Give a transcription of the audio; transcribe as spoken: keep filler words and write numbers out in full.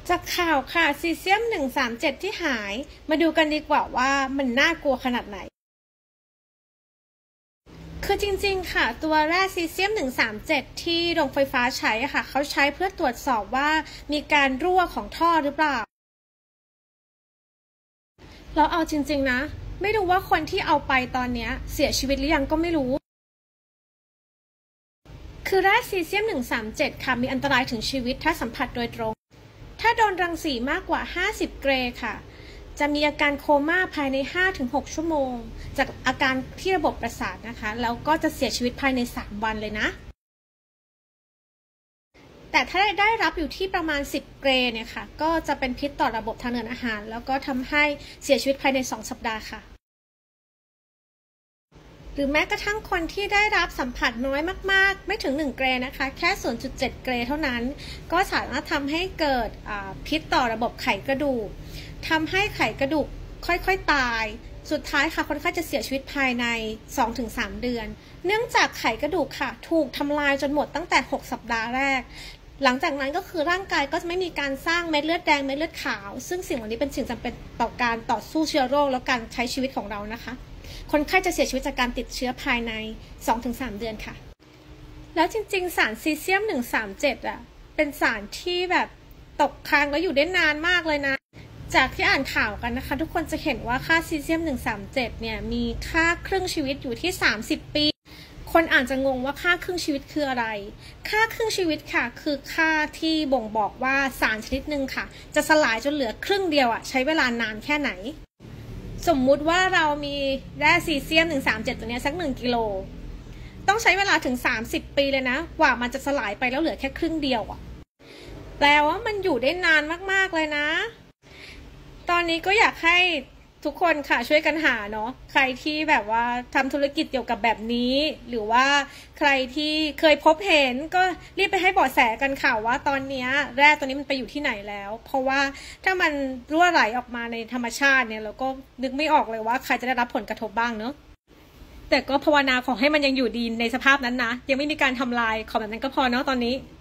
จากข่าวค่ะซีเซียมหนึ่งสามเจ็ดที่หายมาดูกันดีกว่าว่ามันน่ากลัวขนาดไหนคือจริงๆค่ะตัวแร่ซีเซียมหนึ่งสามเจ็ดที่โรงไฟฟ้าใช้ค่ะเขาใช้เพื่อตรวจสอบว่ามีการรั่วของท่อหรือเปล่าแล้วเอาจริงๆนะไม่รู้ว่าคนที่เอาไปตอนนี้เสียชีวิตหรือยังก็ไม่รู้คือแร่ซีเซียมหนึ่งสามเจ็ดค่ะมีอันตรายถึงชีวิตถ้าสัมผัสโดยตรงถ้าโดนรังสีมากกว่าห้าสิบเกรดค่ะจะมีอาการโคม่าภายใน ห้าถึงหก ชั่วโมงจากอาการที่ระบบประสาทนะคะแล้วก็จะเสียชีวิตภายในสามวันเลยนะแต่ถ้าได้รับอยู่ที่ประมาณสิบเกรดเนี่ยค่ะก็จะเป็นพิษต่อระบบทางเดินอาหารแล้วก็ทำให้เสียชีวิตภายในสองสัปดาห์ค่ะหรือแม้กระทั่งคนที่ได้รับสัมผัสน้อยมากๆไม่ถึงหนึ่งเกรดนะคะแค่ ศูนย์จุดเจ็ด เกรดเท่านั้นก็สามารถทำให้เกิดพิษต่อระบบไขกระดูกทำให้ไขกระดูกค่อยๆตายสุดท้ายค่ะคนไข้จะเสียชีวิตภายใน สองถึงสาม เดือนเนื่องจากไขกระดูกค่ะถูกทำลายจนหมดตั้งแต่หกสัปดาห์แรกหลังจากนั้นก็คือร่างกายก็จะไม่มีการสร้างเม็ดเลือดแดงเม็ดเลือดขาวซึ่งสิ่งเหล่านี้เป็นสิ่งจำเป็นต่อการต่อสู้เชื้อโรคและการใช้ชีวิตของเรานะคะคนไข้จะเสียชีวิตจากการติดเชื้อภายใน สองถึงสาม เดือนค่ะแล้วจริงๆสารซีเซียมหนึ่งสามเจ็ดอ่ะเป็นสารที่แบบตกค้างแล้วอยู่ได้นานมากเลยนะจากที่อ่านข่าวกันนะคะทุกคนจะเห็นว่าค่าซีเซียมหนึ่งสามเจ็ดเนี่ยมีค่าครึ่งชีวิตอยู่ที่สามสิบปีคนอาจจะงงว่าค่าครึ่งชีวิตคืออะไรค่าครึ่งชีวิตค่ะคือค่าที่บ่งบอกว่าสารชนิดหนึ่งค่ะจะสลายจนเหลือครึ่งเดียวอ่ะใช้เวลานานแค่ไหนสมมุติว่าเรามีแร่ซีเซียมหนึ่งสามเจ็ดตัวนี้สักหนึ่งกิโลต้องใช้เวลาถึงสามสิบปีเลยนะกว่ามันจะสลายไปแล้วเหลือแค่ครึ่งเดียวอ่ะแปลว่ามันอยู่ได้นานมากๆเลยนะตอนนี้ก็อยากให้ทุกคนค่ะช่วยกันหาเนาะใครที่แบบว่าทำธุรกิจเกี่ยวกับแบบนี้หรือว่าใครที่เคยพบเห็นก็รีบไปให้เบาะแสกันค่ะว่าตอนนี้แร่ตัวนี้มันไปอยู่ที่ไหนแล้วเพราะว่าถ้ามันรั่วไหลออกมาในธรรมชาติเนี่ยเราก็นึกไม่ออกเลยว่าใครจะได้รับผลกระทบบ้างเนาะแต่ก็ภาวนาขอให้มันยังอยู่ดีในสภาพนั้นนะยังไม่มีการทำลายขอแบบนั้นก็พอเนาะตอนนี้